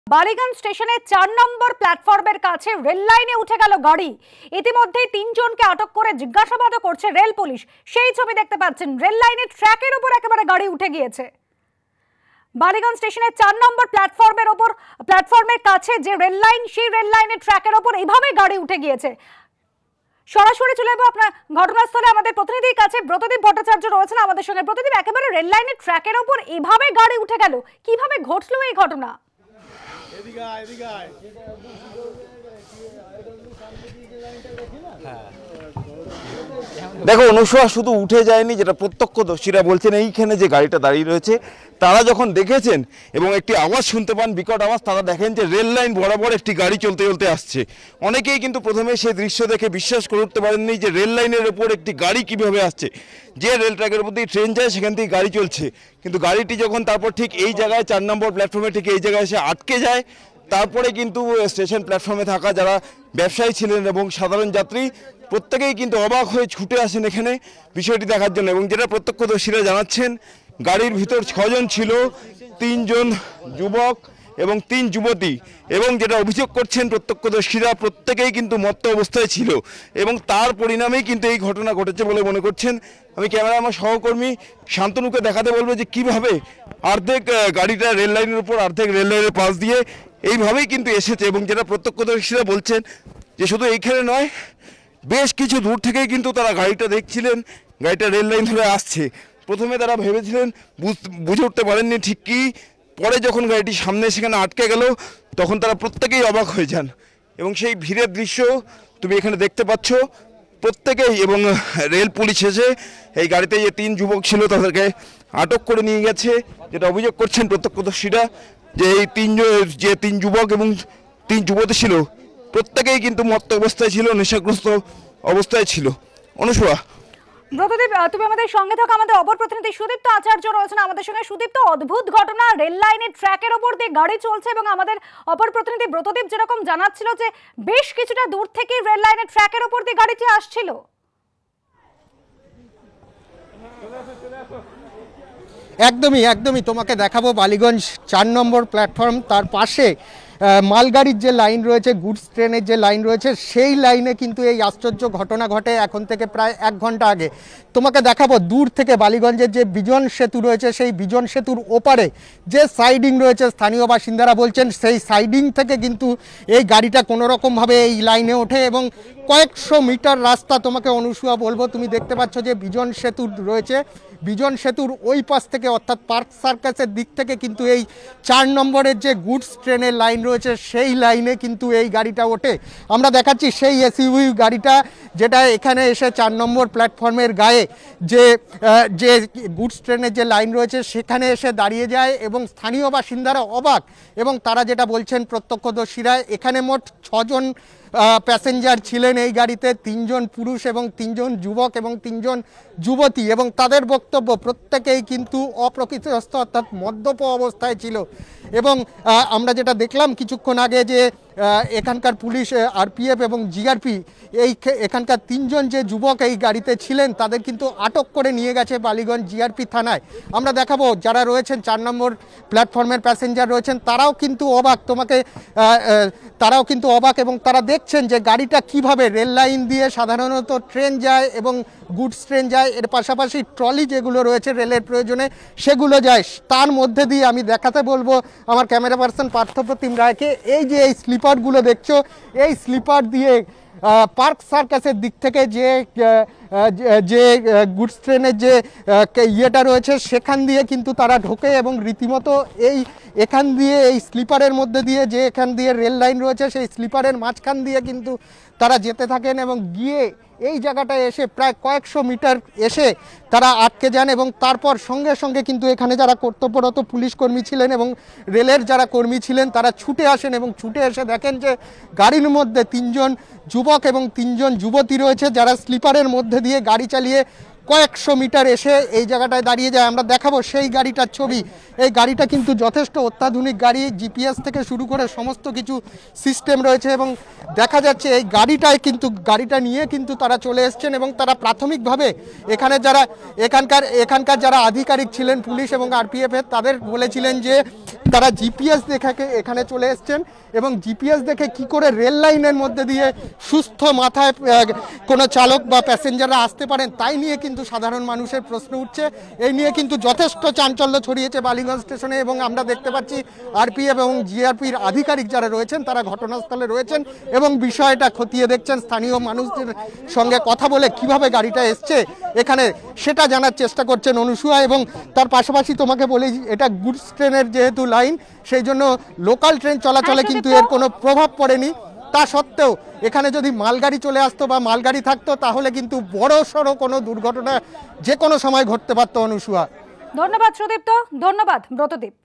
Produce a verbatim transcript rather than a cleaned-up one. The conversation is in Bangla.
বালিগঞ্জ স্টেশনে চার নম্বর প্ল্যাটফর্মের কাছে রেল লাইনে উঠে গেল গাড়ি। ইতিমধ্যেই তিনজনকে আটক করে জিজ্ঞাসাবাদ করছে রেল পুলিশ। সেই ছবি দেখতে পাচ্ছেন, রেল লাইনের ট্র্যাকের উপর একেবারে গাড়ি উঠে গিয়েছে। বালিগঞ্জ স্টেশনের চার নম্বর প্ল্যাটফর্মের ওপর প্ল্যাটফর্মের কাছে যে রেল লাইন, সেই রেল লাইনের ট্র্যাকের ওপর এইভাবে গাড়ি উঠে গিয়েছে। সরাসরি চলে যাবো আপনার ঘটনাস্থলে, আমাদের প্রতিনিধির কাছে ব্রতদীপ ভট্টাচার্য রয়েছেন আমাদের সঙ্গে। প্রতিদীপ, একেবারে রেল লাইনের ট্র্যাকের ওপর এভাবে গাড়ি উঠে গেল, কিভাবে ঘটলো এই ঘটনা? দেখো অনুসয়া, শুধু উঠে যায়নি, যেটা প্রত্যক্ষদর্শীরা বলছেন, এইখানে যে গাড়িটা দাঁড়িয়ে রয়েছে তারা যখন দেখেছেন এবং একটি আওয়াজ শুনতে পান, বিকট আওয়াজ, তারা দেখেন যে রেল লাইন বরাবর একটি গাড়ি চলতে চলতে আসছে। অনেকেই কিন্তু প্রথমে সেই দৃশ্য দেখে বিশ্বাস করে উঠতে পারেননি যে রেল লাইনের ওপর একটি গাড়ি কিভাবে আসছে। যে রেল ট্র্যাকের উপর দিয়ে ট্রেন যায় সেখান থেকে গাড়ি চলছে, কিন্তু গাড়িটি যখন তারপর ঠিক এই জায়গায় চার নম্বর প্ল্যাটফর্মে ঠিক এই জায়গায় এসে আটকে যায়, তারপরে কিন্তু স্টেশন প্ল্যাটফর্মে থাকা যারা ব্যবসায়ী ছিলেন এবং সাধারণ যাত্রী প্রত্যেকেই কিন্তু অবাক হয়ে ছুটে আসেন এখানে বিষয়টি দেখার জন্য। এবং যেটা প্রত্যক্ষদর্শীরা জানাচ্ছেন, গাড়ির ভিতর ছজন ছিল, তিনজন যুবক এবং তিন যুবতী, এবং যেটা অভিযোগ করছেন প্রত্যক্ষদর্শীরা, প্রত্যেকেই কিন্তু মত্ত অবস্থায় ছিল এবং তার পরিণামেই কিন্তু এই ঘটনা ঘটেছে বলে মনে করছেন। আমি ক্যামেরা আমার সহকর্মী শান্তনুকে দেখাতে বলবো যে কীভাবে অর্ধেক গাড়িটা রেল লাইনের উপর, অর্ধেক রেল লাইনের পাশ দিয়ে এইভাবেই কিন্তু এসেছে। এবং যেটা প্রত্যক্ষদর্শীরা বলছেন যে শুধু এইখানে নয়, বেশ কিছু দূর থেকেই কিন্তু তারা গাড়িটা দেখছিলেন, গাড়িটা রেল লাইন ধরে আসছে। প্রথমে তারা ভেবেছিলেন, বুঝে উঠতে পারেননি ঠিক কী, পরে যখন গাড়িটি সামনে সেখানে আটকে গেল তখন তারা প্রত্যেকেই অবাক হয়ে যান। এবং সেই ভিড়ের দৃশ্য তুমি এখানে দেখতে পাচ্ছ প্রত্যেকেই। এবং রেল পুলিশ এসে এই গাড়িতে যে তিন যুবক ছিল তাদেরকে আটক করে নিয়ে গেছে। যেটা অভিযোগ করছেন প্রত্যক্ষদর্শীরা, যে এই তিনজন, যে তিন যুবক এবং তিন যুবতী ছিল, প্রত্যেকেই কিন্তু মত্ত অবস্থায় ছিল, নেশাগ্রস্ত অবস্থায় ছিল। অনুসয়া, ব্রতদীপ, তুমি আমাদের সঙ্গে থাকো। আমাদের অপর প্রতিনিধি সুদীপ্ত আচার্য রয়েছেন আমাদের সঙ্গে। সুদীপ্ত, অদ্ভুত ঘটনা, রেল লাইনের ট্র্যাকের ওপর দিয়ে গাড়ি চলছে এবং আমাদের অপর প্রতিনিধি ব্রতদীপ যেরকম জানাচ্ছিল যে বেশ কিছুটা দূর থেকে রেল লাইনের ট্র্যাকের ওপর দিয়ে গাড়িটি আসছিল। একদমই একদমই তোমাকে দেখাবো বালিগঞ্জ চার নম্বর প্ল্যাটফর্ম, তার পাশে মালগাড়ির যে লাইন রয়েছে, গুডস ট্রেনের যে লাইন রয়েছে, সেই লাইনে কিন্তু এই আশ্চর্য ঘটনা ঘটে এখন থেকে প্রায় এক ঘন্টা আগে। তোমাকে দেখাবো দূর থেকে বালিগঞ্জের যে বিজন সেতু রয়েছে, সেই বিজন সেতুর ওপারে যে সাইডিং রয়েছে, স্থানীয় বাসিন্দারা বলছেন সেই সাইডিং থেকে কিন্তু এই গাড়িটা কোনো রকমভাবে এই লাইনে ওঠে এবং কয়েকশো মিটার রাস্তা, তোমাকে অনুসয়া বলবো, তুমি দেখতে পাচ্ছ যে বিজন সেতু রয়েছে, বিজন সেতুর ওই পাশ থেকে অর্থাৎ পার্ক সার্কাসের দিক থেকে কিন্তু এই চার নম্বরের যে গুডস ট্রেনের লাইন রয়েছে সেই লাইনে কিন্তু এই গাড়িটা ওঠে। আমরা দেখাচ্ছি সেই এসইউভি গাড়িটা, যেটা এখানে এসে চার নম্বর প্ল্যাটফর্মের গায়ে যে যে গুডস ট্রেনের যে লাইন রয়েছে সেখানে এসে দাঁড়িয়ে যায় এবং স্থানীয় বাসিন্দারা অবাক। এবং তারা যেটা বলছেন প্রত্যক্ষদর্শীরা, এখানে মোট ছজন প্যাসেঞ্জার ছিলেন এই গাড়িতে, তিনজন পুরুষ এবং তিনজন যুবক এবং তিনজন যুবতী, এবং তাদের বক্তব্য প্রত্যেকেই কিন্তু অপ্রকৃতিস্থ অর্থাৎ মদ্যপ অবস্থায় ছিল। এবং আমরা যেটা দেখলাম কিছুক্ষণ আগে যে এখানকার পুলিশ, আরপিএফ এবং জিআরপি, এই এখানকার তিনজন যে যুবক এই গাড়িতে ছিলেন তাদের কিন্তু আটক করে নিয়ে গেছে বালিগঞ্জ জিআরপি থানায়। আমরা দেখাবো যারা রয়েছেন চার নম্বর প্ল্যাটফর্মের প্যাসেঞ্জার রয়েছেন, তারাও কিন্তু অবাক, তোমাকে তারাও কিন্তু অবাক এবং তারা দেখছেন যে গাড়িটা কিভাবে রেল লাইন দিয়ে সাধারণত ট্রেন যায় এবং গুডস ট্রেন যায়, এর পাশাপাশি ট্রলি যেগুলো রয়েছে রেলের প্রয়োজনে সেগুলো যায়, তার মধ্যে দিয়ে আমি দেখাতে বলবো আমার ক্যামেরা পার্সন পার্থপ্রতিম রায়কে, এই যে এই স্লিপারগুলো দেখছো, এই স্লিপার দিয়ে পার্ক সার্কাসের দিক থেকে যে যে গুডস ট্রেনের যে ইয়েটা রয়েছে সেখান দিয়ে কিন্তু তারা ঢোকে এবং রীতিমতো এই এখান দিয়ে এই স্লিপারের মধ্যে দিয়ে, যে এখান দিয়ে রেল লাইন রয়েছে সেই স্লিপারের মাঝখান দিয়ে কিন্তু তারা যেতে থাকেন এবং গিয়ে এই জায়গাটায় এসে প্রায় কয়েকশো মিটার এসে তারা আটকে যান। এবং তারপর সঙ্গে সঙ্গে কিন্তু এখানে যারা কর্তব্যরত পুলিশ কর্মী ছিলেন এবং রেলের যারা কর্মী ছিলেন তারা ছুটে আসেন এবং ছুটে এসে দেখেন যে গাড়ির মধ্যে তিনজন যুবক এবং তিনজন যুবতী রয়েছে, যারা স্লিপারের মধ্যে দিয়ে গাড়ি চালিয়ে কয়েকশো মিটার এসে এই জায়গাটায় দাঁড়িয়ে যায়। আমরা দেখাবো সেই গাড়িটার ছবি। এই গাড়িটা কিন্তু যথেষ্ট অত্যাধুনিক গাড়ি, জিপিএস থেকে শুরু করে সমস্ত কিছু সিস্টেম রয়েছে এবং দেখা যাচ্ছে এই গাড়িটায় কিন্তু গাড়িটা নিয়ে কিন্তু তারা চলে এসছেন এবং তারা প্রাথমিকভাবে এখানে যারা এখানকার এখানকার যারা আধিকারিক ছিলেন পুলিশ এবং আরপিএফ এর, তাদের বলেছিলেন যে তারা জিপিএস দেখে এখানে চলে এসছেন এবং জিপিএস দেখে কি করে রেল লাইনের মধ্যে দিয়ে সুস্থ মাথায় আহ, কোনো চালক বা প্যাসেঞ্জাররা আসতে পারেন তাই নিয়ে কিন্তু সাধারণ মানুষের প্রশ্ন উঠছে। এই নিয়ে কিন্তু যথেষ্ট চাঞ্চল্য ছড়িয়েছে বালিগঞ্জ স্টেশনে এবং আমরা দেখতে পাচ্ছি আরপিএফ এবং জিআরপির আধিকারিক যারা রয়েছেন তারা ঘটনাস্থলে রয়েছেন এবং বিষয়টা খতিয়ে দেখছেন। স্থানীয় মানুষদের সঙ্গে কথা বলে কিভাবে গাড়িটা এসছে এখানে সেটা জানার চেষ্টা করছেন অনুসূয়া। এবং তার পাশাপাশি তোমাকে বলি এটা গুডস ট্রেনের যেহেতু লাইন সেই জন্য লোকাল ট্রেন চলাচলে কিন্তু এর কোনো প্রভাব পড়েনি। তা সত্ত্বেও এখানে যদি মালগাড়ি চলে আসতো বা মালগাড়ি থাকতো তাহলে কিন্তু বড় সড়ো কোনো দুর্ঘটনা যে কোনো সময় ঘটতে পারতো অনুসূয়া। ধন্যবাদ সুদীপ্ত, ধন্যবাদ ব্রতদীপ।